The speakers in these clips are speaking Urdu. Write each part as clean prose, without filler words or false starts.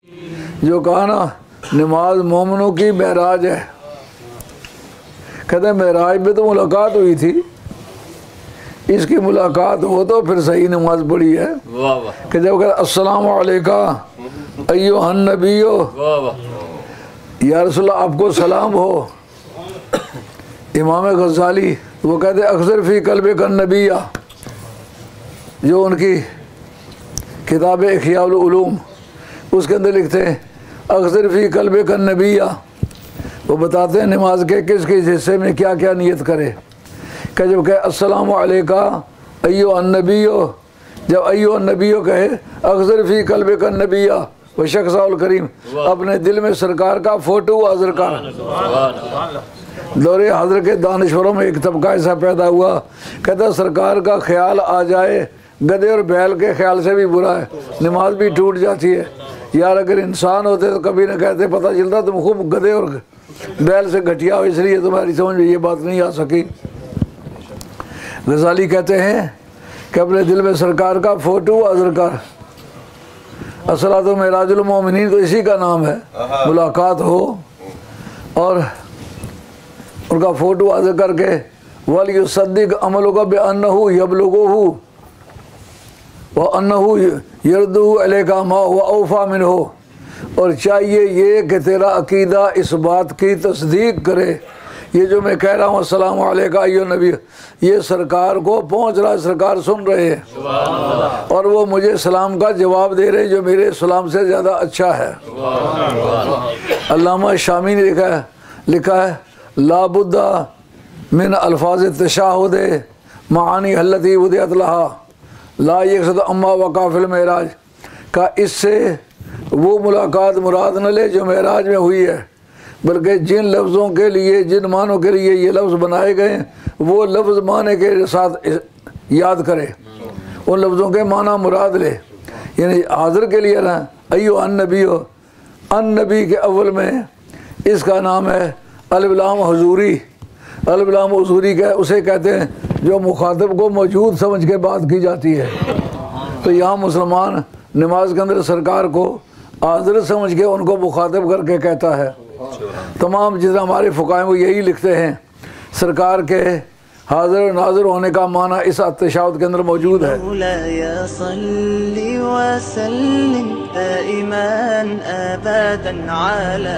جو کہا نا نماز مومنوں کی معراج ہے، کہتے ہیں معراج میں تو ملاقات ہوئی تھی، اس کی ملاقات ہو تو پھر صحیح نماز پڑھی ہے کہ جب کہ السلام علیکم ایھا النبی، یا رسول اللہ آپ کو سلام ہو۔ امام غزالی وہ کہتے ہیں اکثر فی قلبک النبی، جو ان کی کتاب احیاء العلوم اس کے اندر لکھتے ہیں اکثر فی قلبک النبی، وہ بتاتے ہیں نماز کے کس کس حصے میں کیا کیا نیت کرے کہ جب کہ السلام علیکم ایھا النبی، جب ایھا النبی کہے اکثر فی قلبک النبی و شخص الکریم، اپنے دل میں سرکار کا فوٹو حاضر کر۔ دور حاضر کے دانشوروں میں ایک طبقہ ایسا پیدا ہوا، کہتا سرکار کا خیال آ جائے گدھے اور بیل کے خیال سے بھی برا ہے، نماز بھی ٹوٹ جاتی ہے۔ یار اگر انسان ہوتے تو کبھی نہ کہتے پتہ چلتا تم خوب گدھے اور بیل سے گھٹیا ہو، اس لیے تمہاری سمجھ میں یہ بات نہیں آ سکی۔ غزالی کہتے ہیں کہ اپنے دل میں سرکار کا فوٹو حاضر کر۔ الصلاۃ معراج المومنین تو اسی کا نام ہے، ملاقات ہو اور ان کا فوٹو حاضر کر کے وَلْيُصَدِّقْ عَمَلُكَ بِأَنَّهُ يَبْلُغُهُ وَأَنَّهُ يَرْدُهُ عَلَيْكَ مَا هُوَ أَوْفَىٰ مِنْهُ، اور چاہیے یہ کہ تیرا عقیدہ اس بات کی تصدیق کرے، یہ جو میں کہہ رہا ہوں السلام علیکم ایھا النبی، یہ سرکار کو پہنچ رہا ہے، سرکار سن رہے ہیں اور وہ مجھے سلام کا جواب دے رہے جو میرے سلام سے زیادہ اچھا ہے۔ علامہ شامی نے لکھا ہے لا بد من الفاظ التشہد معانی التی وضعت لها لا یقصد اما وقع فی المعراج، کا اس سے وہ ملاقات مراد نہ لے جو معراج میں ہوئی ہے، بلکہ جن لفظوں کے لیے جن معنوں کے لیے یہ لفظ بنائے گئے ہیں وہ لفظ معنی کے ساتھ یاد کرے، ان لفظوں کے معنی مراد لے۔ یعنی حاضر کے لیے نا ایھا النبی، النبی کے اول میں اس کا نام ہے الف لام حضوری، الف لام حضوری کا اسے کہتے ہیں جو مخاطب کو موجود سمجھ کے بات کی جاتی ہے۔ تو یہاں مسلمان نماز کے اندر سرکار کو حاضر سمجھ کے ان کو مخاطب کر کے کہتا ہے۔ تمام جتنا ہمارے فقہاء وہ یہی لکھتے ہیں، سرکار کے حاضر و ناظر ہونے کا معنی اس تشہد کے اندر موجود ہے۔ مولاي صل وسلم دائما ابدا على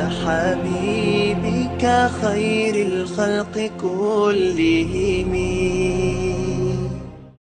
حبيبك خير الخلق كلهم